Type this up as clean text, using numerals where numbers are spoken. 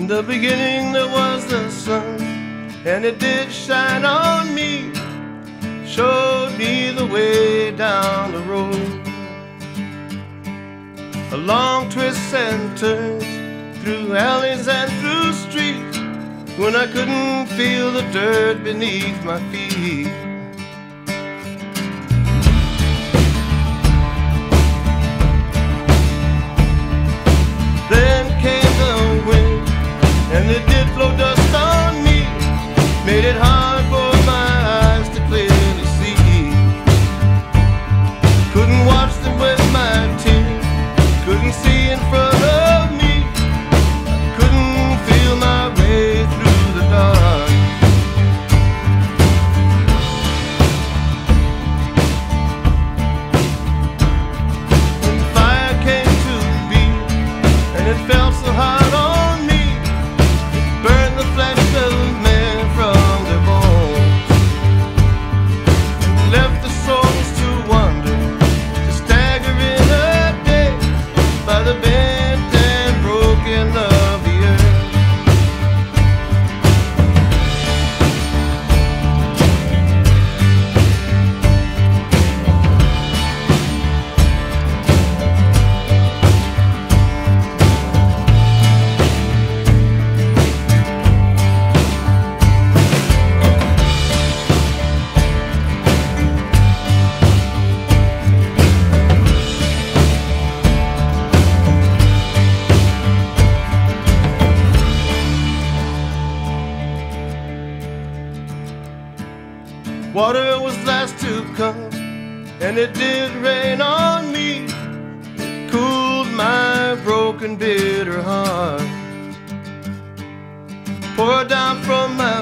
In the beginning there was the sun, and it did shine on me, showed me the way down the road. Along twists and turns, through alleys and through streets, when I couldn't feel the dirt beneath my feet. Then came the wind, and it did blow dust on me, made it hard for my eyes to clearly see. Couldn't watch them with my tears, couldn't see in front of me, couldn't feel my way through the dark. When the fire came to be, and it felt so hard on me, it burned the flesh of men from their bones, and left the souls to wander, to stagger in a day by the bent and broken of the earth. Water was last to come, and it did rain on me. It cooled my broken, bitter heart, poured down from my